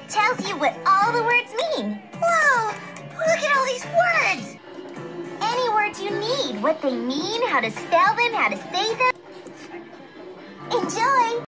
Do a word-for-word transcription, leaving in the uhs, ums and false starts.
It tells you what all the words mean. Whoa! Look at all these words! Any words you need, what they mean, how to spell them, how to say them. Enjoy!